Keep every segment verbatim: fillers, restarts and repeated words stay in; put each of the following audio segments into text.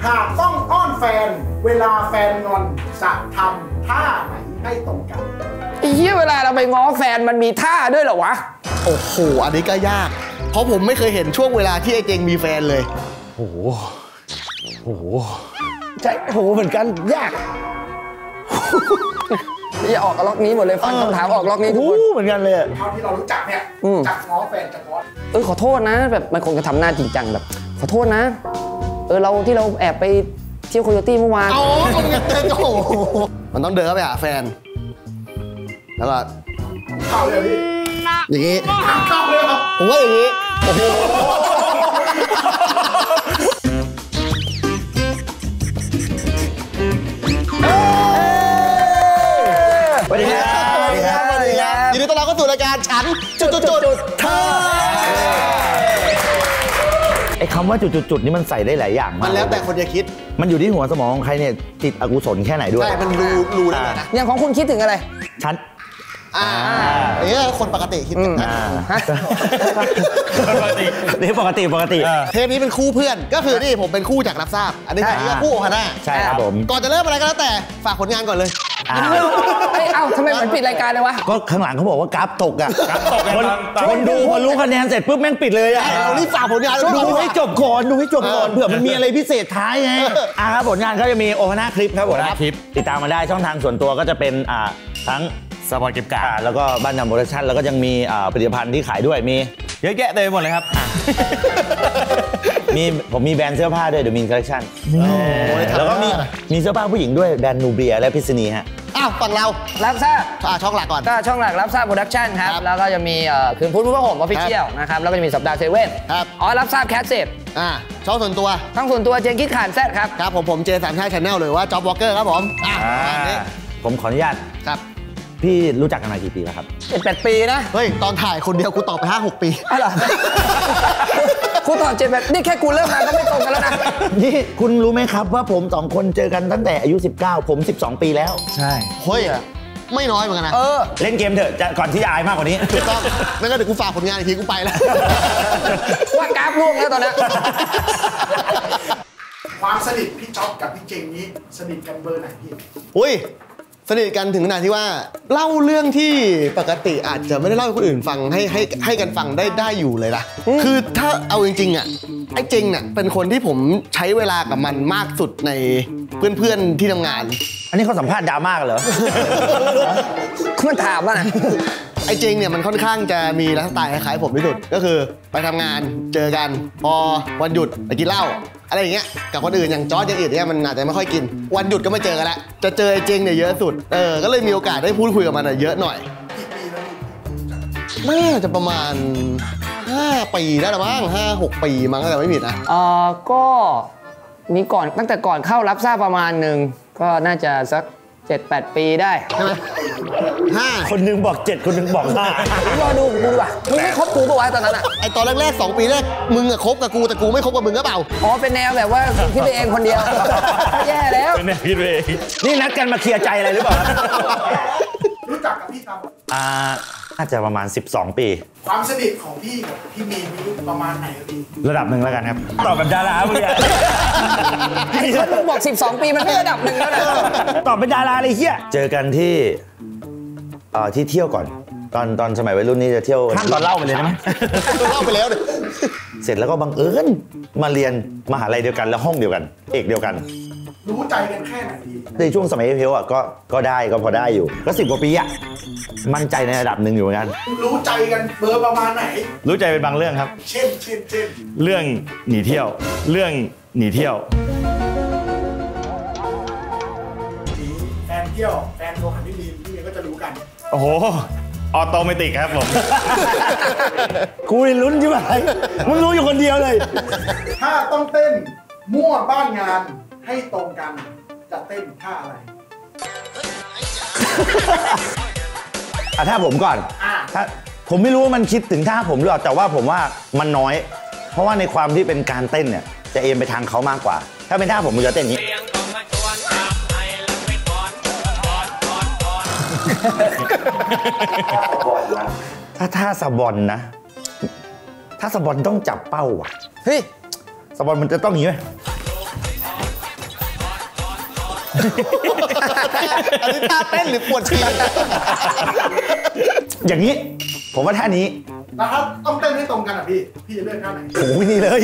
หากต้องอ้อนแฟนเวลาแฟนงอนจะทำท่าไหนให้ตรงกันไอ้เหี้ยเวลาเราไปง้อแฟนมันมีท่าด้วยเหรอวะโอ้โหอันนี้ก็ยากเพราะผมไม่เคยเห็นช่วงเวลาที่ไอ้เจงมีแฟนเลยโอ้โหโอ้โหใช่โหเหมือนกันยากอย่าออกล็อกนี้หมดเลยฟังคำถามออกล็อกนี้ทุกคนเหมือนกันเลยเท่าที่เรารู้จักเนี่ยจักง้อแฟนจักง้อเออขอโทษนะแบบมันคงจะทำหน้าจริงจังแบบขอโทษนะเออเราที่เราแอบไปเที่ยวโคโยตี้เมื่อวานอ๋อมันเดินโอ้โหมันต้องเดินเข้าไปหาแฟนแล้วก็เข้าเลยพี่อย่างงี้เข้าเลยครับผมว่าอย่างงี้โอ้โหสวัสดีครับสวัสดีครับสวัสดีครับยินดีต้อนรับเข้าสู่รายการฉันจุดจุดจุดเธอไอ้คำว่าจุดจุดจุดนี่มันใส่ได้หลายอย่างมันแล้วแต่คนจะคิดมันอยู่ที่หัวสมองของใครเนี่ยติดอกุศลแค่ไหนด้วยใช่มันรู้รู้แล้วนะอย่างของคุณคิดถึงอะไรฉันอ่าเออคนปกติคิดถึงปกตินี่ปกติปกติเทปนี้เป็นคู่เพื่อนก็คือนี่ผมเป็นคู่จากรับทราบอันนี้ก็คู่ฮาน่าใช่ครับผมก่อนจะเริ่มอะไรก็แล้วแต่ฝากผลงานก่อนเลยเอ้าทำไมเหมือนปิดรายการเลยวะก็ข้างหลังเขาบอกว่ากราฟตกอ่ะกราฟตกคนดูพอรู้คะแนนเสร็จปุ๊บแม่งปิดเลยอ่ะรีบฝากผลงานดูให้จบก่อนดูให้จบก่อนเผื่อมันมีอะไรพิเศษท้ายไงอ่าครับผลงานก็จะมีโอฮาน่าคลิปครับผมคลิปติดตามมาได้ช่องทางส่วนตัวก็จะเป็นอ่าทั้งสปอร์ตเก็บกาแล้วก็บ้านนำโปรดักชั่นแล้วก็ยังมีผลิตภัณฑ์ที่ขายด้วยมีเยอะแยะเต็มหมดเลยครับมีผมมีแบรนด์เสื้อผ้าด้วยเดอะมินคอลเลคชั่นแล้วก็มีมีเสื้อผ้าผู้หญิงด้วยแบรนด์นูเบียและพิษณีฮะอ้าวฝั่งเรารับทราบช่องหลักก่อนก็ช่องหลักรับทราบโปรดักชั่นครับแล้วก็จะมีคืนพุธผู้ผ้าห่มออฟฟิเชียลนะครับแล้วก็จะมีสัปดาห์เซเว่นอ๋อรับทราบแคสเซ็ตอ่าช่องส่วนตัวช่องส่วนตัวเจนคิดขานแซดครับครับผมผมเจสามชาติชาแนลหรือว่าจ็อบวอล์กเกอร์ครับผมอ่าผมขออนุญาตครับพี่รู้จักกันมากี่ปีแล้วครับเจ็ดแปดปีนะเฮ้ยตอนถ่ายคนเดียวกูตอบไปห้าหกปีอะไรกูตอบเจ็ดแปดนี่แค่กูเริ่มมาก็ไม่ตรงกันแล้วนะนี่คุณรู้ไหมครับว่าผมสองคนเจอกันตั้งแต่อายุสิบเก้าผมสิบสองปีแล้วใช่เฮ้ยไม่น้อยเหมือนกันนะเออเล่นเกมเถอะก่อนที่จะอายมากกว่านี้ถูกต้องไม่งั้นเดี๋ยวกูฝากผลงานอีกทีกูไปแล้วว่ากราฟล่วงแล้วตอนนี้ความสนิทพี่จ๊อบกับพี่เจงนี้สนิทกันเบอร์ไหนพี่อุ้ยสนิทกันถึงขนาดที่ว่าเล่าเรื่องที่ปกติอาจจะไม่ได้เล่าให้คนอื่นฟังให้ให้ให้กันฟังได้ได้อยู่เลยนะคือถ้าเอาจริงๆอ่ะไอ้เจงเนี่ยเป็นคนที่ผมใช้เวลากับมันมากสุดในเพื่อนๆที่ทำงานอันนี้เขาสัมภาษณ์ดราม่ากันเหรอคุณถามว่านะไอ้เจงเนี่ยมันค่อนข้างจะมีไลฟ์สไตล์คล้ายๆผมที่สุดก็คือไปทำงานเจอกันพอวันหยุดไปกินเหล้าอะไรอย่างเงี้ยกับคนอื่นอย่างจอร์จอย่างอื่นเนี่ยมันอาจจะไม่ค่อยกินวันหยุดก็ไม่เจอกันแล้วจะเจอไอ้เจงเนี่ยเยอะสุดเออก็เลยมีโอกาสได้พูดคุยกับมันเยอะหน่อยน่าจะประมาณห้าปีได้หรือมั้งห้าหกปีมั้งแต่ไม่ผิดนะเออก็มีก่อนตั้งแต่ก่อนเข้ารับทราบประมาณหนึ่งก็น่าจะสักเจ็ดแปดปีได้ใช่ไหมห้าคนนึงบอกเจ็ดคนนึงบอกห้ารอดูกูดีกว่ามึงไม่คบกูปะวะตอนนั้นอะไอตอนแรกๆสองปีแรกมึงอะคบกับกูแต่กูไม่คบกับมึงก็เปล่าอ๋อเป็นแนวแบบว่าคิดไปเองคนเดียวแย่แล้วเป็นแนวคิดไปเองนี่นัดกันมาเคลียร์ใจอะไรหรือเปล่ารู้จักกับพี่ทำอ่าน่าจะประมาณสิบสองปีความสนิทของพี่กับพี่มีนประมาณไหนครับพี่ระดับหนึ่งแล้วกันครับตอบแบบดาราเมื่อกี้ไอ้คนมึงบอกสิบสองปีมันไม่ระดับหนึ่งแล้วนะตอบเป็นดาราเลยเฮียเจอกันที่เอ่อที่เที่ยวก่อนตอนตอนสมัยวัยรุ่นนี่จะเที่ยวข้ามตอนเล่าไปเลยนะเล่าไปแล้วเลยเสร็จแล้วก็บังเอิญมาเรียนมหาลัยเดียวกันแล้วห้องเดียวกันเอกเดียวกันรู้ใจกันแค่ไหนดีในช่วงสมัยเพลอ่ะก็ก็ได้ก็พอได้อยู่ก็สิบกว่าปีอ่ะมั่นใจในระดับหนึ่งอยู่เหมือนกันรู้ใจกันเบอร์ประมาณไหนรู้ใจเป็นบางเรื่องครับเช่นเช่นเช่นเรื่องหนีเที่ยวเรื่องหนีเที่ยวแฟนเที่ยวแฟนโทรหาพี่มีนพี่มีนก็จะรู้กันโอ้โหออโตเมติกครับผมกูลุ้นใช่ไหมมึงรู้อยู่คนเดียวเลยถ้าต้องเต้นมั่วบ้านงานให้ตรงกันจะเต้นท่าอะไรอ่ะถ้าผมก่อนถ้าผมไม่รู้ว่ามันคิดถึงท่าผมหรือเปล่าแต่ว่าผมว่ามันน้อยเพราะว่าในความที่เป็นการเต้นเนี่ยจะเอ็นไปทางเขามากกว่าถ้าเป็นท่าผมมันจะเต้นอย่างนี้ถ้าท่าสะบอนนะถ้าสะบอนต้องจับเป้าอ่ะเฮ้ยสะบอนมันจะต้องอย่างนี้ไหมอันนี้ท่าเต้นหรือปวดฉี่อย่างนี้ผมว่าท่านี้แล้วถ้าต้องเต้นให้ตรงกันอ่ะพี่พี่จะเลือกท่าไหนโอ้ยนี่เลย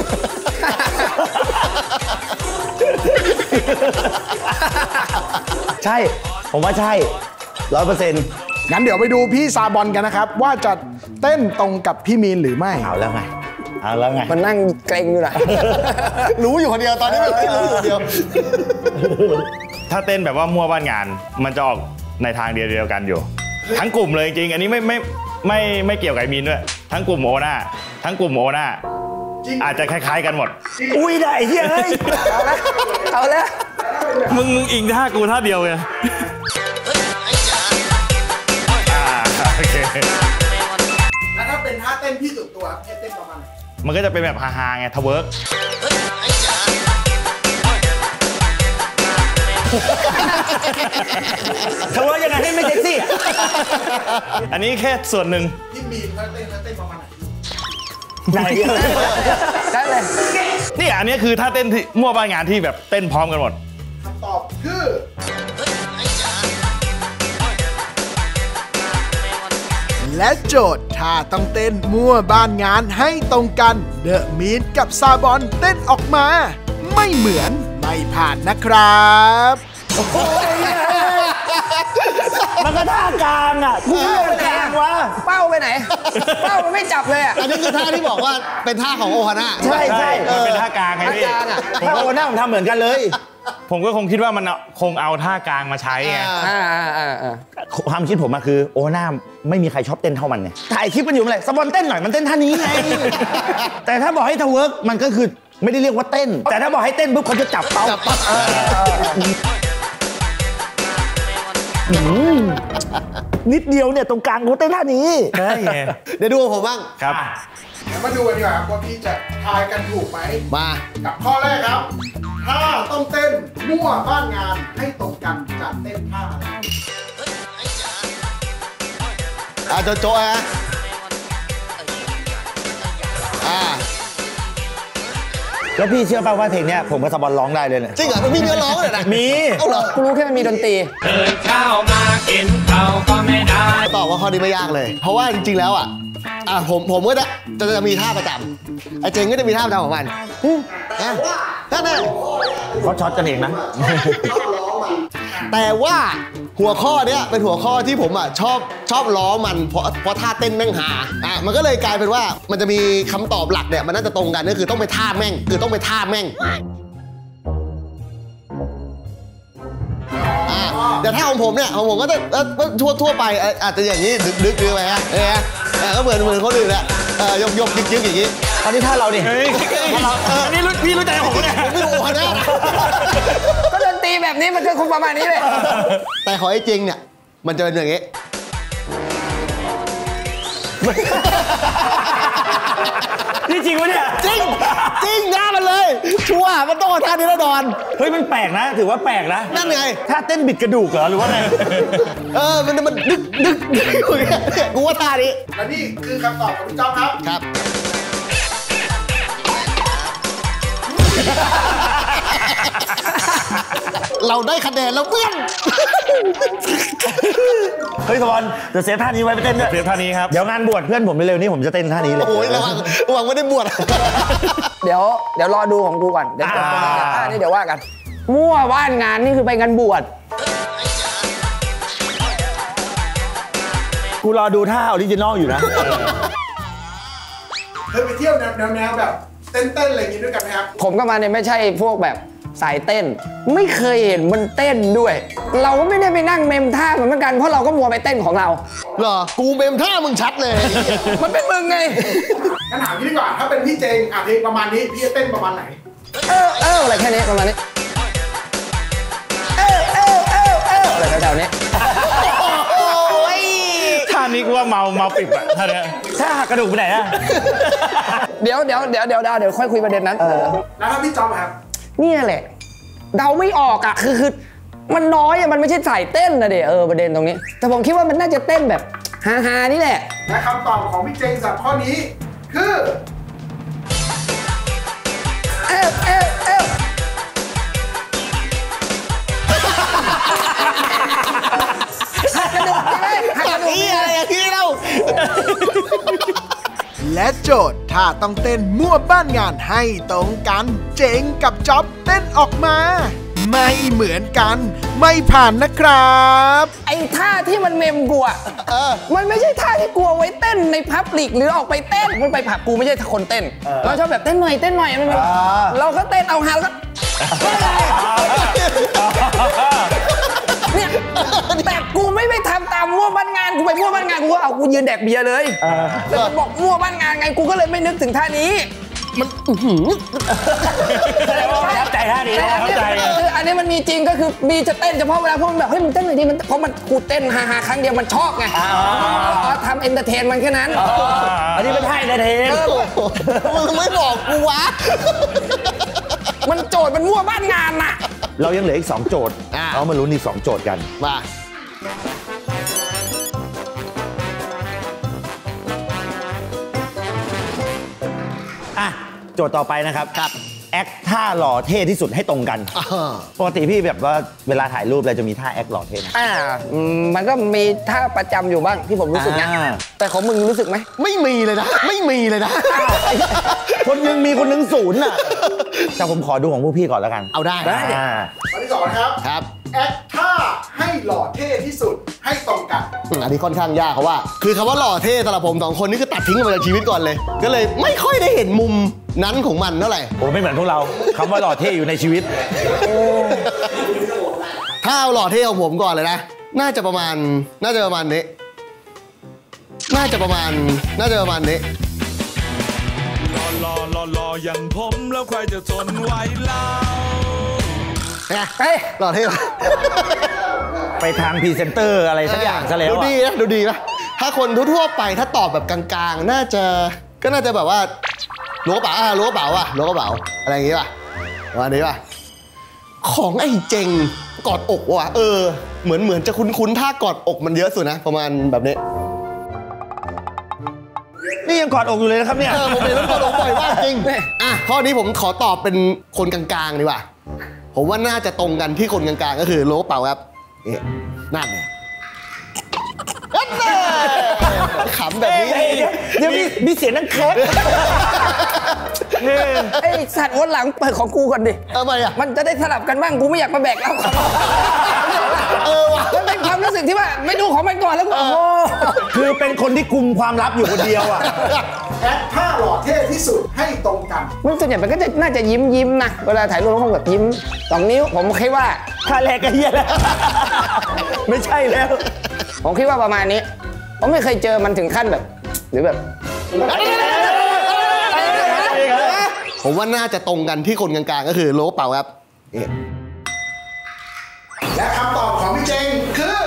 ใช่ ผมว่าใช่ร้อยเปอร์เซ็นต์งั้นเดี๋ยวไปดูพี่ซาบอนกันนะครับว่าจะเต้นตรงกับพี่มีนหรือไม่เอาแล้วไงเอาแล้วไงมันนั่งเกรงอยู่นะรู้อยู่คนเดียวตอนนี้ไม่รู้อยู่คนเดียวถ้าเต้นแบบว่ามั่วบ้านงาน มันจะออกในทางเดียวเดียวกันอยู่ ทั้งกลุ่มเลยจริงๆอันนี้ไม่ไม่ไม่ไม่เกี่ยวกับไอ้มีนด้วยทั้งกลุ่มโอน่าทั้งกลุ่มโอน่าอาจจะคล้ายๆกันหมดอุ้ยได้เฮ้ยเอาละเอาละมึงมึงอิงท่ากูท่าเดียวเลยอ่าโอเคแล้วถ้าเป็นท่าเต้นพี่สุดตัวพี่เต้นประมาณไหนมันก็จะเป็นแบบฮาๆไงทเวิร์กเขาว่ายังไงให้ไม่เซ็กซี่อันนี้แค่ส่วนหนึ่งพี่มีนถ้าเต้นถ้าเต้นประมาณไหนไหนได้เลยนี่อันนี้คือท่าเต้นที่มั่วบ้านงานที่แบบเต้นพร้อมกันหมดคำตอบคือและโจทย์ถ้าต้องเต้นมั่วบ้านงานให้ตรงกันเดอะมีนกับซาบอนเต้นออกมา ไม่เหมือนไม่ผ่านนะครับมันก็ท่ากลางอ่ะกูไม่ได้กลางวะเป้าไปไหน เป้ามันไม่จับเลยอ่ะอันนี้คือท่าที่บอกว่าเป็นท่าของโอฮาน่าใช่ใช่มันเป็นท่ากลางไงท่าพี่กลางอ่ะถ้าโอหน้าผมทำเหมือนกันเลยผมก็คงคิดว่ามันเอาคงเอาท่ากลางมาใช้ไงอ่าอ่าอ่าอ่าความคิดผมอะคือโอหน้าไม่มีใครชอบเต้นเท่ามันเนี่ยถ่ายคลิปกันอยู่เมื่อไหร่สปอนเต้นหน่อยมันเต้นท่านี้ไง แต่ถ้าบอกให้ทเวิร์กมันก็คือไม่ได้เรียกว่าเต้น แต่ถ้าบอกให้เต้นปุ๊บเขาจะจับเป้าจับปั๊บนิดเดียวเนี่ยตรงกลางเขาเต้นท่านี้ใช่ไงเดี๋ยวดูผมบ้างครับเดี๋ยวมาดูกันดีกว่าครับว่าพี่จะทายกันถูกไหมมากับข้อแรกครับ ถ้าต้องเต้นมั่วบ้านงานให้ตรงกันจะเต้นท่าอะไรอ่ะโจโจ้นะอ่าแล้วพี่เชื่อป่าวว่าเพลงเนี้ยผมกับสปอนร้องได้เลยเนี่ยจริงเหรอมันมีเนื้อร้องเลยนะมีเอ้าเหรอกูรู้แค่มันมีดนตรีข้าวมากินข้าวก็ไม่ได้ตอบว่าข้อนี้ไม่ยากเลย เพราะว่าจริงๆแล้วอ่ะอ่ะผมผมก็จะจะจะมีท่าประจำไอ้เจงก็จะมีท่าประจำของมันนะนั่นแหละเขาช็อตกันเองนะแต่ว่าหัวข้อเนี้ยเป็นหัวข้อที่ผมอ่ะชอบชอบล้อมันเพราะเพราะท่าเต้นแม่งหาอ่ะมันก็เลยกลายเป็นว่ามันจะมีคำตอบหลักเนี่ยมันน่าจะตรงกันก็คือต้องไปท่าแม่งคือต้องไปท่าแม่งอ่ะแต่ถ้าของผมเนี่ยของผมก็จะทั่วทั่วไปอ่ะอาจจะอย่างนี้ดึกดึกดึกไปฮะเนี่ยอ่ะก็เหมือนเหมือนคนอื่นแหละเออยกยกยึกยึกอย่างนี้ตอนนี้ท่าเราดิเฮ้ยอันนี้รู้พี่รู้ใจผมเนี่ยผมไม่รู้หัวหน้าก็ดนตรีแบบนี้มันก็คงประมาณนี้เลยแต่ของไอ้จริงเนี่ยมันจะเป็นอย่างนี้นี่จริงวะเนี่ยจริงจริงหน้ามันเลย ชัวร์มันต้องเอาท่านี้แน่นอนเฮ้ยมันแปลกนะ ถือว่าแปลกนะนั่นไงท่าเต้นบิดกระดูกเหรอหรือว่าไงเออมันมันดึกดึกดึกอยู่เนี่ยกูว่าท่านี้และนี่คือคำตอบของพี่จ๊อบครับครับ เราได้คะแนนแล้วเพื่อนเฮ้ยสปอนจะเซฟท่านี้ไว้ไปเต้นด้วยเสียท่านี้ครับเดี๋ยวงานบวชเพื่อนผมเร็วๆนี้ผมจะเต้นท่านี้เลยโอ้ยระวังระวังไม่ได้บวชเดี๋ยวเดี๋ยวรอดูของกูก่อน เดี๋ยวอ่าอ่านี่เดี๋ยวว่ากัน มั่วบ้านงานนี่คือไปงานบวชกูรอดูท่าออริจินอลอยู่นะเคยไปเที่ยวแนวแนวแนวแบบเต้นเต้นอะไรอย่างงี้ด้วยกันไหมครับผมกับมันเนี่ยไม่ใช่พวกแบบสายเต้น ไม่เคยเห็นมันเต้นด้วย เราก็ไม่ได้ไปนั่งเมมท่ามันเหมือนกันเพราะเราก็มัวไปเต้นของเราเหรอ กูเมมท่ามึงชัดเลยมันเป็นมึงไงงั้นถามพี่ดีกว่า ถ้าเป็นพี่เจงอ่ะเพลงประมาณนี้ พี่จะเต้นประมาณไหนเออเอออะไรแค่นี้ประมาณนี้เออเออเออเอออะไรแถวๆนี้ท่านี้กูว่าเมาเมาปิบอะท่าเนี้ยท่าหักกระดูกไปไหนอะเดี๋ยวเดี๋ยวเดี๋ยวเดี๋ยวเดี๋ยวค่อยคุยประเด็นนั้นแล้วถ้าพี่จ๊อบอะครับเนี่ยแหละเดาไม่ออกอ่ะคือคือมันน้อยอ่ะมันไม่ใช่สายเต้นนะเดี๋ยวเออประเด็นตรงนี้ แต่ผมคิดว่ามันน่าจะเต้นแบบฮาฮาๆนี่แหละและคำตอบของพี่เจงสำหรับข้อนี้ คือเออเออเออและโจทย์ถ้าต้องเต้นมั่วบ้านงานให้ตรงกันเจ๋งกับจ๊อบเต้นออกมาไม่เหมือนกันไม่ผ่านนะครับไอ้ท่าที่มันเมมกูอ่ะมันไม่ใช่ท่าที่กลัวไว้เต้นในพับลิกหรือออกไปเต้นมันไปผับกูไม่ใช่คนเต้นเราชอบแบบเต้นหน่อยเต้นหน่อยมันเราก็เต้นเอาฮาแล้วก็เนี่ยแต่กูไม่ไปทำตามมั่วบ้านงานกูไปมั่วบ้านงานกูก็เอากูยืนแดกเบียร์เลยแล้วบอกมั่วบ้านงานไงกูก็เลยไม่นึกถึงท่านี้มันประทับใจท่านี้ประทับใจคืออันนี้มันมีจริงก็คือมีจะเต้นเฉพาะเวลาพวกมันแบบเฮ้ยมึงเต้นหน่อยดิมันเพราะมันกูเต้นฮาๆครั้งเดียวมันชอบไงอ๋อทำเอนเตอร์เทนมันแค่นั้นอันนี้เป็นท่าเอนเตอร์เทนมึงไม่บอกกูวะมันโจทย์มันมั่วบ้านงานน่ะเรายังเหลืออีกสองโจทย์เรามาลุ้นอีกสองโจทย์กันมาอ่ะโจทย์ต่อไปนะครับครับแอคท่าหล่อเท่ที่สุดให้ตรงกันปกติพี่แบบว่าเวลาถ่ายรูปเราจะมีท่าแอคหล่อเท่อ่ามันก็มีท่าประจำอยู่บ้างที่ผมรู้สึกนะแต่ของมึงรู้สึกไหมไม่มีเลยนะไม่มีเลยนะคนนึงมีคนนึงศูนย์น่ะแต่ผมขอดูของพวกพี่ก่อนแล้วกันเอาได้ได้ข้อที่สองครับครับแอคท่าให้หล่อเท่ที่สุดให้ตรงกันอันนี้ค่อนข้างยากเขาว่าคือคำว่าหล่อเท่สำหรับผมสองคนนี่คือตัดทิ้งมาจากชีวิตก่อนเลยก็เลยไม่ค่อยได้เห็นมุมนั้นของมันเท่าไหร่โอ้ไม่เหมือนพวกเราคำว่าหล่อเท่อยู่ในชีวิตถ้าเอาหล่อเท่ของผมก่อนเลยนะน่าจะประมาณน่าจะประมาณนี้น่าจะประมาณน่าจะประมาณนี้หล่อหล่อหล่ออย่างผมแล้วใครจะทนไหวเล่าเฮ้ยหล่อเท่ไปทางพรีเซนเตอร์อะไรสักอย่างซะแล้วดูดีนะดูดีนะถ้าคนทั่วไปถ้าตอบแบบกลางๆน่าจะก็น่าจะแบบว่าล้วกระเป๋าอ่ะล้วกระเป๋าอ่ะล้วกระเป๋าอะไรอย่างงี้ป่ะวันนี้ป่ะของไอ้เจงกอดอกว่ะเออเหมือนเหมือนจะคุ้นๆท่ากอดอกมันเยอะสุดนะประมาณแบบนี้นี่ยังกอดอกอยู่เลยนะครับเนี่ยผมเห็นแล้วกอดอกบ่อยมากจริงอ่ะข้อนี้ผมขอตอบเป็นคนกลางๆดีกว่าผมว่าน่าจะตรงกันที่คนกลางๆก็คือล้วกระเป๋าครับนี่นั่นเนี่ยขำแบบนี้เดี๋ยวมีเสียงนั่งแคกไอ้สัตว์วันหลังเปิดของกูก่อนดิทำไมอ่ะมันจะได้สลับกันบ้างกูไม่อยากมาแบกแล้วเออว่ะมันเป็นความรู้สึกที่ว่าไม่ดูของมันก่อนแล้วโอ้คือเป็นคนที่กุมความลับอยู่คนเดียวอ่ะแอคท่าหล่อเท่ที่สุดให้ตรงกันมันส่วนใหญ่มันก็จะน่าจะยิ้มยิ้มนะเวลาถ่ายรูปต้องแบบยิ้มสองนิ้วผมคิดว่าท่าแรกก็เหี้ยแล้วไม่ใช่แล้วผมคิดว่าประมาณนี้ผมไม่เคยเจอมันถึงขั้นแบบหรือแบบผมว่าน่าจะตรงกันที่คนกลางๆก็คือโลเป่าครับและคำตอบของพี่เจงคือ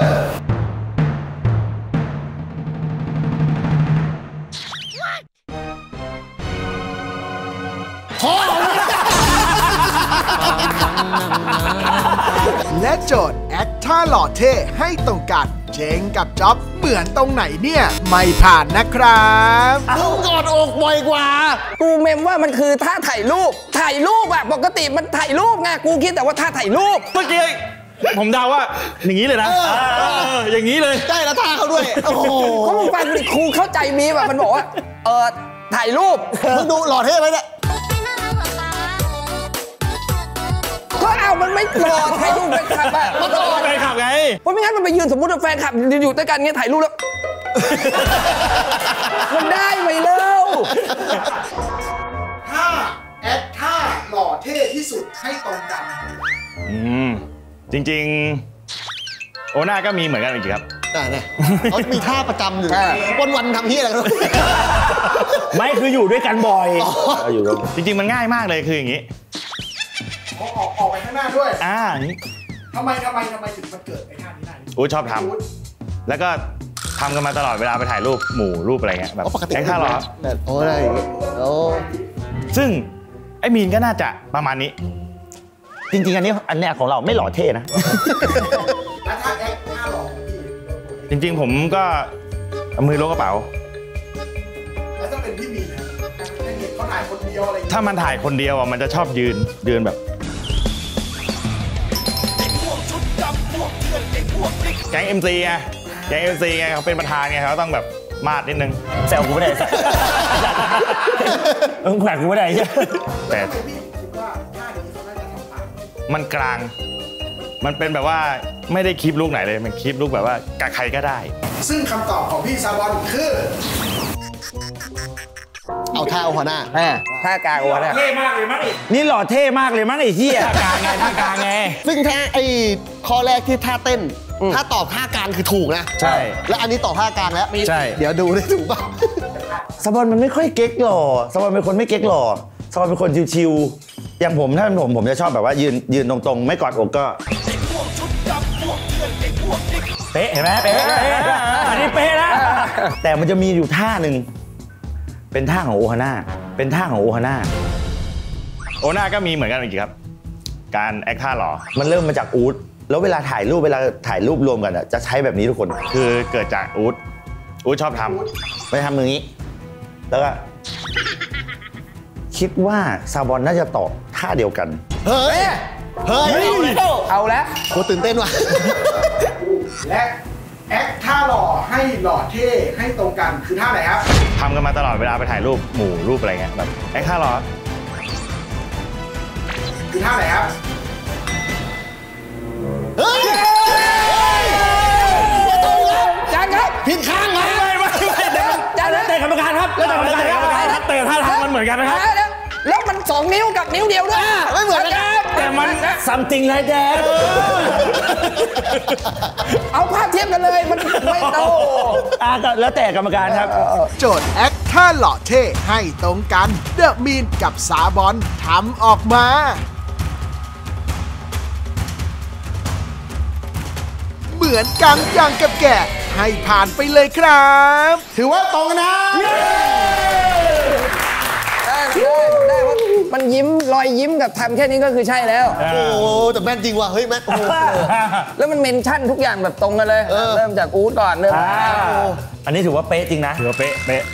และโจทย์แอคท่าหล่อเท่ให้ตรงกันเจงกับจ๊อบเหมือนตรงไหนเนี่ยไม่ผ่านนะครับกูกอดอกบ่อยกว่ากูเมมว่ามันคือท่าถ่ายรูปถ่ายรูปอะปกติมันถ่ายรูปไงกูคิดแต่ว่าท่าถ่ายรูปเมื่อกี้ผมเดาว่าอย่างนี้เลยนะอย่างนี้เลยได้แล้วท่าเขาด้วยโอ้โหเขาบอกฟังครูเข้าใจมีแบบมันบอกว่าเออถ่ายรูปมึงดูหล่อเท่ไหมเนี่ยก็เอามันไม่หล่อถ่ายรูปเป็นขับอะมันต้องแฟนขับไงเพราะไม่งั้นมันไปยืนสมมติว่าแฟนขับอยู่ด้วยกันเงี้ยถ่ายรูปแล้วมันได้ไหมเล่าท่าแอคท่าหล่อเท่ที่สุดให้ตรงกันอืมจริงๆโอน่าก็มีเหมือนกันอีกครับแต่เนี่ยเขามีท่าประจำอยู่วันๆทำเฮียอะไรกันไม่คืออยู่ด้วยกันบ่อยอยู่จริงๆมันง่ายมากเลยคืออย่างนี้ออกออกไปข้างหน้าด้วยอ่าทำไมทำไมทำไมถึงมันเกิดไอ้ท่านี้ได้โอ้ชอบทำแล้วก็ทำกันมาตลอดเวลาไปถ่ายรูปหมู่รูปอะไรเงี้ยแบบแข่งท่าหรอโอ้ยโอ้ซึ่งไอ้มีนก็น่าจะประมาณนี้จริงๆอันนี้อันนี้ของเราไม่หล่อเท่นะแล้วท่าแอคท่าหล่อจริงๆผมก็เอามือล้วงกระเป๋าแล้วถ้าเป็นพี่มีนเขาถ่ายคนเดียวอะไรถ้ามันถ่ายคนเดียวอ่ะมันจะชอบยืนยืนแบบแก๊ง เอ็ม ซี ไงแก๊ง เอ็ม ซี ไงเขาเป็นประธานไงเขาต้องแบบมาดนิดนึงแซวกูไม่ได้มึงแขวะกูไม่ได้ใช่แต่มันกลางมันเป็นแบบว่าไม่ได้คลิปลูกไหนเลยมันคลิปลูกแบบว่ากับใครก็ได้ซึ่งคำตอบของพี่ซาบอนคือเอาท่าโอฮาน่าท่ากลางโอฮาน่าเท่มากเลยมั้งนี่หล่อเท่มากเลยมั้งไอ้เหี้ยท่ากลางไงท่ากลางไงซึ่งท่าไอ้ข้อแรกที่ท่าเต้นถ้าตอบท่ากลางคือถูกนะใช่แล้วอันนี้ตอบท่ากลางแล้วใช่เดี๋ยวดูได้ถูกป่ะซาบอนมันไม่ค่อยเก๊กหล่อซาบอนเป็นคนไม่เก๊กหล่อซาบอนเป็นคนชิวๆอย่างผมถ้าเป็นผมผมจะชอบแบบว่ายืนยืนตรงๆไม่กอดอกก็เป๊ะเห็นไหมเป๊ะอันนี้เป๊ะนะแต่มันจะมีอยู่ท่าหนึ่งเป็นท่าของโอฮาน่าเป็นท่าของโอฮาน่าโอฮาน่าก็มีเหมือนกันอีกครับการแอคท่าหล่อมันเริ่มมาจากอู๊ดแล้วเวลาถ่ายรูปเวลาถ่ายรูปรวมกันอ่ะจะใช้แบบนี้ทุกคนคือเกิดจากอู๊ดอู๊ดชอบทำไม่ทำมือนี้แล้วก็คิดว่าซาบอนน่าจะตอบท่าเดียวกันเฮ้ยเฮ้ยเอาแล้วกูตื่นเต้นว่ะและแอคท่าหล่อให้หล่อเท่ให้ตรงกันคือท่าไหนครับทำกันมาตลอดเวลาไปถ่ายรูปหมู่รูปอะไรเงี้ยแบบแอคท่าหล่อคือท่าไหนครับเฮ้ยจานครับผิดข้างครับไม่ไม่ไม่จานเตะกรรมการครับแล้วแต่กรรมการครับเตะท่าทางมันเหมือนกันนะครับแล้วมันสองนิ้วกับนิ้วเดียวด้วยไม่เหมือนกันแต่มัน something like that เอาภาพเทียบกันเลยมันไม่โตอ่ะแล้วแต่กรรมการครับโจทย์แอคท่าหล่อเท่ให้ตรงกันเดอะมีนกับซาบอนทำออกมาเหมือนกันอย่างกับแกะให้ผ่านไปเลยครับถือว่าตรงนะได้ว่ามันยิ้มรอยยิ้มกับทำแค่นี้ก็คือใช่แล้วโอ้แต่แม่นจริงว่ะเฮ้ยแม่แล้วมันเมนชั่นทุกอย่างแบบตรงกันเลยเริ่มจากอู๊ดก่อนเริ่มอันนี้ถือว่าเป๊ะจริงนะถือว่าเป๊ะเป๊ะ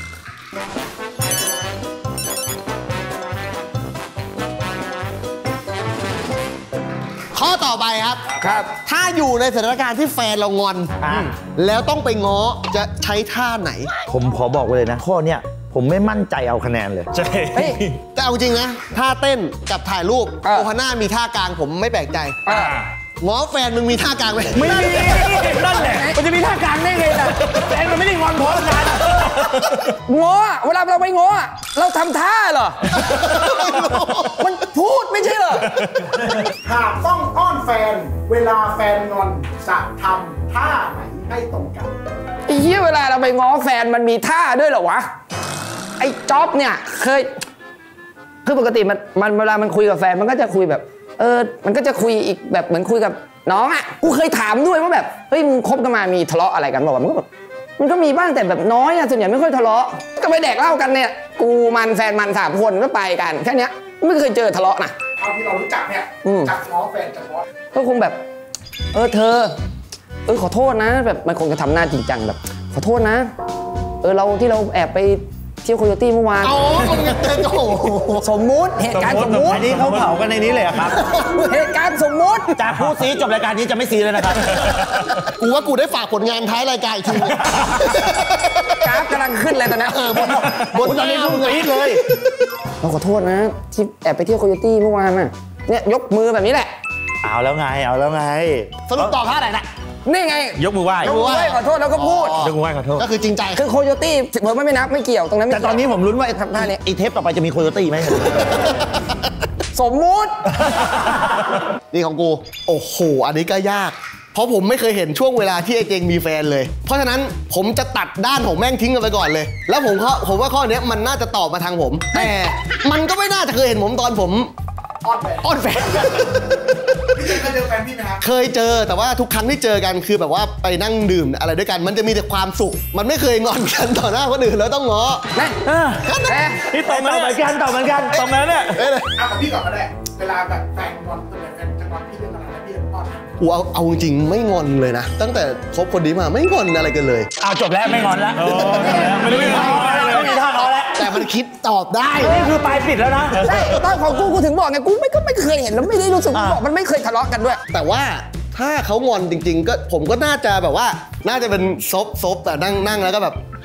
ข้อต่อไปครับครับถ้าอยู่ในสถานการณ์ที่แฟนเรางอนแล้วต้องไปง้อจะใช้ท่าไหนผมขอบอกเลยนะข้อเนี้ยผมไม่มั่นใจเอาคะแนนเลยใช่แต่เอาจริงนะท่าเต้นกับถ่ายรูปโอฮาน่ามีท่ากลางผมไม่แปลกใจง้อแฟนมึงมีท่ากลางไหมไม่มีนั่นแหละมันจะมีท่ากลางได้ไงล่ะแฟนมันไม่ได้งอนพร้อมกันง้อเวลาเราไปง้อเราทำท่าเหรอมันพูดไม่ใช่เหรอหากต้องอ้อนแฟนเวลาแฟนงอนจะทำท่าไหนให้ตรงกันไอ้เหี้ยเวลาเราไปง้อแฟนมันมีท่าด้วยเหรอวะไอ้จ๊อบเนี่ยเคยคือปกติมันมันเวลามันคุยกับแฟนมันก็จะคุยแบบเออมันก็จะคุยอีกแบบเหมือนคุยกับน้องอ่ะกูเคยถามด้วยว่าแบบเฮ้ยมึงคบกันมามีทะเลาะอะไรกันบอกว่ามันก็แบบมันก็มีบ้างแต่แบบน้อยอ่ะส่วนใหญ่ไม่ค่อยทะเลาะก็ไปแดกเหล้ากันเนี่ยกูมันแฟนมันสามคนก็ไปกันแค่นี้ไม่เคยเจอทะเลาะนะเท่าที่เรารู้จักเนี่ยจักง้อแฟนจักง้อก็คงแบบเออเธอเออขอโทษนะแบบมันคงจะทำหน้าจริงจังแบบขอโทษนะเออเราที่เราแอบไปเที่ยวโคโยตี้เมื่อวานโอ้สมมุติเหตุการณ์สมมุติอันนี้เขาเผากันในนี้เลยครับเหตุการณ์สมมุติจากผู้ซีจบรายการนี้จะไม่ซีเลยนะครับกูว่ากูได้ฝากผลงานท้ายรายการอีกทีกราฟกำลังขึ้นเลยตอนนี้บนตอนนี้พุ่งปี๊ดเลยเราขอโทษนะที่แอบไปเที่ยวโคโยตี้เมื่อวานน่ะเนี่ยยกมือแบบนี้แหละเอาแล้วไงเอาแล้วไงสรุปตอบท่าไหนนะนี่ไงยกมือไหว้ยกมือไหว้ขอโทษแล้วก็พูดยกมือไหว้ขอโทษก็คือจริงใจคือโคโยตี้ผมไม่นับไม่เกี่ยวตรงนั้นแต่ตอนนี้ผมลุ้นว่าทำท่านี้ไอเทปต่อไปจะมีโคโยตี้ไหมสมมุตินี่ของกูโอ้โหอันนี้ก็ยากเพราะผมไม่เคยเห็นช่วงเวลาที่ไอเจงมีแฟนเลยเพราะฉะนั้นผมจะตัดด้านของแม่งทิ้งกันไปก่อนเลยแล้วผมเขาผมว่าข้อนี้มันน่าจะตอบมาทางผมแต่มันก็ไม่น่าจะเคยเห็นผมตอนผมอ้อนแฟนอ้อนแฟนพี่เคยเจอแฟนพี่ไหมครับเคยเจอแต่ว่าทุกครั้งที่เจอกันคือแบบว่าไปนั่งดื่มอะไรด้วยกันมันจะมีแต่ความสุขมันไม่เคยงอนกันต่อหน้าคนอื่นแล้วต้องง้อนี่นี่ตรงเหมือนกันตรงเหมือนกันตรงนั้นเนี่ยเอากับพี่ก่อนก็ได้เวลาแบบแฟนงอนตัวแฟนจะงอนพี่เรื่องอะไรแล้วพี่อ้อนกูเอาเอาจริงไม่งอนเลยนะตั้งแต่คบคนนี้มาไม่งอนอะไรกันเลยเอาจบแล้วไม่งอนแล้วไม่ได้ไม่ได้ไม่มีท่าง้อแล้วแต่มันคิดตอบได้นี่คือปลายปิดแล้วนะใช่ตอนของกูกูถึงบอกไงกูไม่ก็ไม่เคยเห็นแล้วไม่ได้รู้สึกบอกมันไม่เคยทะเลาะกันด้วยแต่ว่าถ้าเขางอนจริงๆก็ผมก็น่าจะแบบว่าน่าจะเป็นซบซบแต่นั่งนั่งแล้วก็แบบ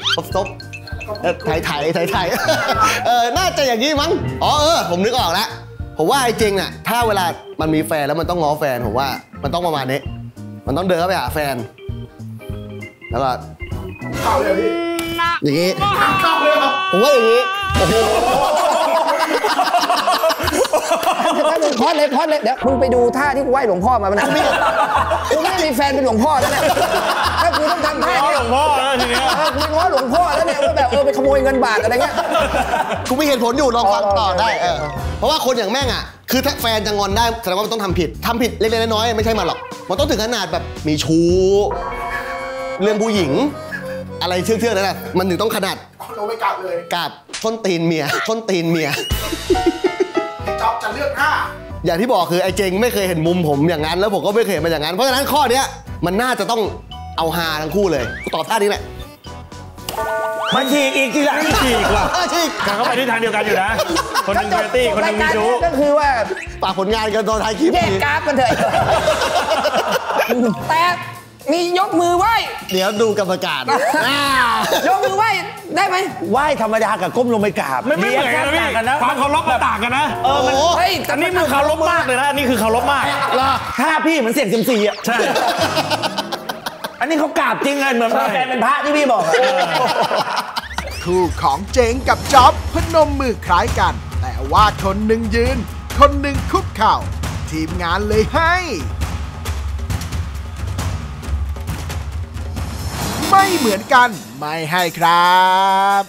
ซบไถ่ไถ่ไถ่ไถ่เออน่าจะอย่างนี้มั้งอ๋อเออผมนึกออกแล้วผมว่าไอ้จริงน่ะถ้าเวลามันมีแฟนแล้วมันต้องง้อแฟนผมว่ามันต้องประมาณนี้มันต้องเดินเข้าไปหาแฟนแล้วก็เข้าเลยพี่อย่างนี้เข้าเลยครับผมว่าอย่างนี้โอ้โหถ้ามึงพอดเลยพอดเลยเดี๋ยวมึงไปดูท่าที่กูไหว้หลวงพ่อมามันกูไม่กูไม่มีแฟนเป็นหลวงพ่อแล้วเนี่ยถ้ากูต้องทำท่าเนี่ยหลวงพ่อแล้วทีเนี้ยกูง้อหลวงพ่อแล้วเนี่ยว่าแบบเออไปขโมยเงินบาทอะไรเงี้ยกูมีเหตุผลอยู่ลองฟังต่อได้เออเพราะว่าคนอย่างแม่งอ่ะคือถ้าแฟนจะงอนได้แสดงว่ามันต้องทำผิดทำผิดเล็กๆน้อยๆไม่ใช่มาหรอกมันต้องถึงขนาดแบบมีชู้เรื่องผู้หญิงอะไรเชื่อๆนั่นแหละมันถึงต้องขนาดเราไม่กลับเลยกลับส้นตีนเมียส้นตีนเมียจ๊อบจะเลือกท่าอย่างที่บอกคือไอ้เจงไม่เคยเห็นมุมผมอย่างนั้นแล้วผมก็ไม่เคยเห็นมันอย่างนั้นเพราะฉะนั้นข้อเนี้ยมันน่าจะต้องเอาฮาทั้งคู่เลยตอบท่านี้แหละมันฉีกอีกทีละฉีกว่ะฉีกกันเข้าไปที่ทางเดียวกันอยู่นะคนหนึ่งเบรตี้คนหนึ่งมีชู้ก็คือว่าฝากผลงานกันตอนท้ายคลิปแยกกราฟกันเถอะแต่มียกมือไหว้เดี๋ยวดูกรรมการยกมือไหว้ได้ไหมไหว้ธรรมดากับก้มลงไปกราบไม่เหมือนกันนะความเคารพต่างกันนะเออมันเฮ้ยอันนี้มือเคารพมากเลยนะอันนี้คือเคารพมากถ้าพี่เหมือนเสี่ยงซิมซีอ่ะใช่อันนี้เขากราบจริงไงเหมือนแฟนเป็นพระที่พี่บอกคู่ของเจงกับจ๊อบพนมมือคล้ายกันแต่ว่าคนหนึ่งยืนคนหนึ่งคุกเข่าทีมงานเลยให้ไม่เหมือนกันไม่ให้ครับ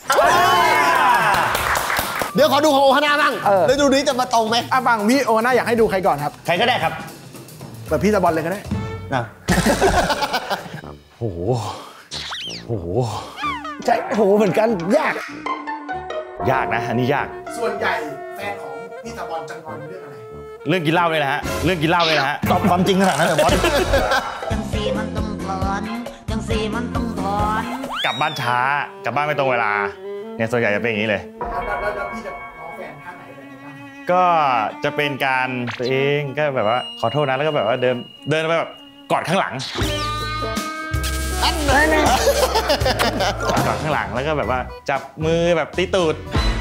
เดี๋ยวขอดูของโอฮาน่าบ้างแล้วดูนี้จะมาตรงไหมอ่ะฟังพี่โอฮาน่าอยากให้ดูใครก่อนครับใครก็ได้ครับเปิดพี่ตะบอลเลยก็ได้นะโอ้โหโอ้โหใช่โหเหมือนกันยากยากนะอันนี้ยากส่วนใหญ่แฟนของพี่ตะบอลจะงอนเรื่องอะไรเรื่องกินเหล้าเลยนะฮะเรื่องกินเหล้าเลยนะฮะตอบความจริงขนาดนั้นเลยบอสจังสีมันต้องถอนจังสีมันต้องถอนกลับบ้านช้ากลับบ้านไม่ตรงเวลาเนี่ยส่วนใหญ่จะเป็นอย่างนี้เลยแล้วพี่จะง้อแฟนท่าไหนอะไรบ้างก็จะเป็นการตัวเองก็แบบว่าขอโทษนะแล้วก็แบบว่าเดินเดินไปแบบกอดข้างหลังอันไหนเนี่ยกอดข้างหลังแล้วก็แบบว่าจับมือแบบตีตูด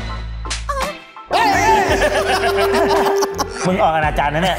มึงออกอนาจารนะเนี่ย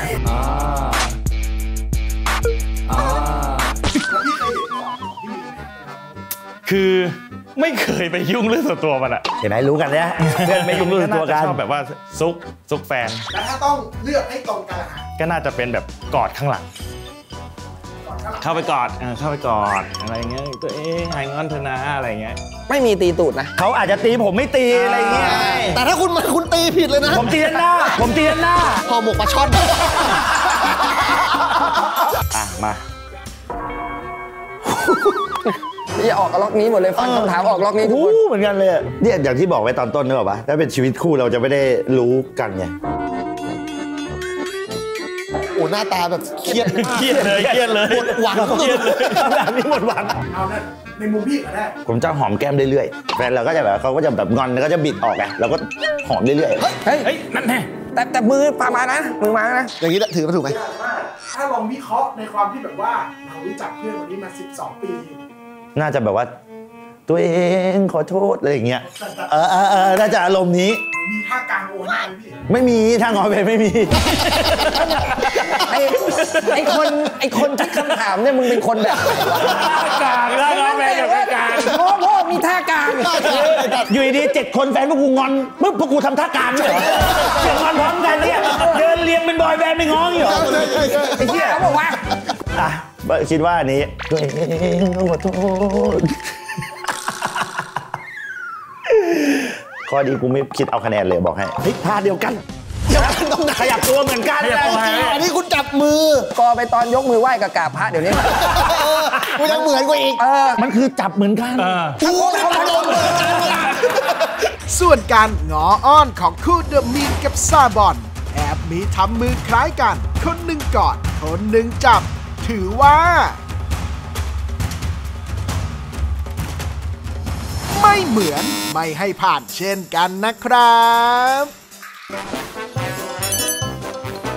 คือไม่เคยไปยุ่งเรื่องส่วนตัวมันอะเห็นไหมรู้กันเนี่ยเพื่อนไม่ยุ่งเรื่องตัวกันชอบแบบว่าซุกซุกแฟนแล้วถ้าต้องเลือกให้ตรงกันก็น่าจะเป็นแบบกอดข้างหลังเข้าไปกอดเข้าไปกอดอะไรเงี้ยตัวเองหายงอนเถอะนะอะไรเงี้ยไม่มีตีตูดนะเขาอาจจะตีผมไม่ตีอะไรเงี้ยแต่ถ้าคุณมาคุณตีผิดเลยนะผมตีหน้าผมตีหน้าพอหมกปลาช่อนอ่ะมาจะออกล็อกนี้หมดเลยฟังคำถามออกล็อกนี้ทุกคนเหมือนกันเลยเนี่ยอย่างที่บอกไว้ตอนต้นนึกออกปะถ้าเป็นชีวิตคู่เราจะไม่ได้รู้กันไงโอ้หน้าตาแบบเครียดเครียดเลยเครียดเลยหมดหวังเครียดเลยแบบนี้หมดหวังเอานะในมุมพี่ก็ได้ผมจะหอมแก้มเรื่อยๆแฟนเราก็จะแบบเขาก็จะแบบงอนแล้วก็จะบิดออกไงเราก็หอมเรื่อยๆเฮ้ยเฮ้ยนั่นแน่แต่แต่มือปามานะมือมานะอย่างนี้ถือว่าถูกไหมถ้าลองวิเคราะห์ในความที่แบบว่าเรารู้จักเพื่อนคนนี้มาสิบสองปีน่าจะแบบว่าตัวเองขอโทษอะไรอย่างเงี้ยเออเออเออน่าจะอารมณ์นี้มีท่ากลางโอหน้าไหมพี่ไม่มีท่างอเบไม่มีไอ้ไอ้คนไอ้คนที่คำถามเนี่ยมึงเป็นคนแบบกลางแล้วก็แม่กับกลางพ่อพ่อมีท่ากลางอยู่ดีเจ็ดคนแฟนพวกกูงอนปุ๊บพวกกูทำท่ากลางเหรอเสียงงอนพร้อมกันเนี่ยเดินเรียงเป็นบอยแบนด์ไม่ง้ออยู่ไอ้เหี้ยเขาบอกว่าอ่ะคิดว่าอันนี้ตัวเองขอโทษข้อดีกูไม่คิดเอาคะแนนเลยบอกให้เฮ้ยท่าเดียวกันต้องขยับตัวเหมือนกันอันนี้คุณจับมือกอไปตอนยกมือไหว้กับกราบพระเดี๋ยวนี้กูยังเหมือนกว่าอีกมันคือจับเหมือนกันกูไม่มาลงเหมือนกันส่วนการงออ้อนของคู่เดอะมีนกับซาบอนแอบมีทำมือคล้ายกันคนหนึ่งกอดคนหนึ่งจับถือว่าไม่เหมือนไม่ให้ผ่านเช่นกันนะครับ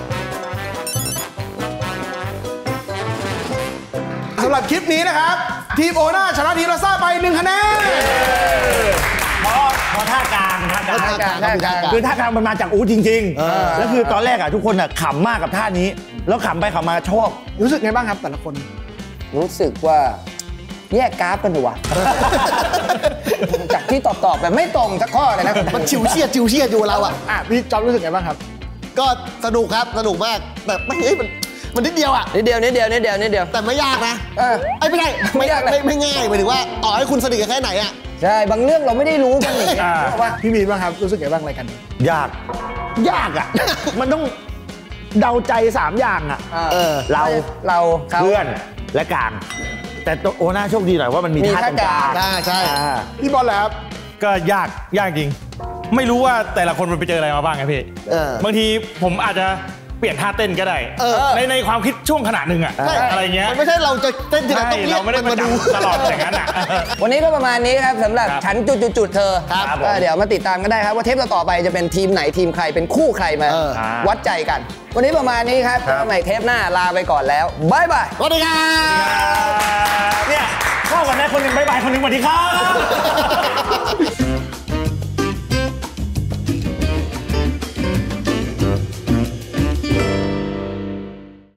สำหรับคลิปนี้นะครับทีมโอน่าชนะทีมลาซ่าไปหนึ่งคะแนนเพราะเพราะท่ากลางท่ากลางท่ากลางท่ากลางคือท่ากลางมันมาจากอูจริงๆแล้วคือตอนแรกอ่ะทุกคนอ่ะขำมากกับท่านี้ แล้วขำไปขำมาชอบรู้สึกไงบ้างครับแต่ละคนรู้สึกว่าแยกกราฟกันดีวะ จากที่ตอบตอบแบบไม่ตรงสักข้อเลยนะมันชิวเชียดชิวเชียดอยู่เราอ่ะอ่ะพี่จ๊อบรู้สึกไงบ้างครับก็สนุกครับสนุกมากแบบไม่เฮ้ยมันมันนิดเดียวอ่ะนิดเดียวนิดเดียวนิดเดียวนิดเดียวแต่ไม่ยากนะเออไอ้ไม่ได้ไม่ยากเลยไม่ไม่ง่ายหมายถึงว่าต่อให้คุณสนิทกันแค่ไหนอ่ะใช่บางเรื่องเราไม่ได้รู้กันอย่างเงี้ยอ่าว่าพี่มีนบ้างครับรู้สึกไงบ้างรายการนี้ยาก ยากอ่ะ มันต้องเดาใจสามอย่างอ่ะเออเราเราเขาเพื่อนและกลาง แต่ตัวโอน่าโชคดีหน่อยว่ามันมีมีท่าตรงกลางได้ใช่อ่าพี่บอลแล้วครับก็ยากยากจริง ไม่รู้ว่าแต่ละคนมันไปเจออะไรมาบ้างไงพี่เออบางทีผมอาจจะเปลี่ยนท่าเต้นก็ได้เออในในความคิดช่วงขณะหนึ่งอะใช่อะไรเงี้ยมันไม่ใช่เราจะเต้นที่ไหนใช่ต้องเรียเรากไม่ได้มันมามาดูดูตลอดอย่างนั้นอะวันนี้ก็ประมาณนี้ครับสำหรับครับฉันจุดจุดจุดเธอครับก็เดี๋ยวมาติดตามกันได้ครับว่าเทปต่อๆไปจะเป็นทีมไหนทีมใครเป็นคู่ใครมาเออวัดใจกัน วันนี้ประมาณนี้ครับเจอกันใหม่เทปหน้าลาไปก่อนแล้วบายบายสวัสดีครับเนี่ยเข้ากันนะคนหนึ่งบายบายคนหนึ่งสวัสดีครับ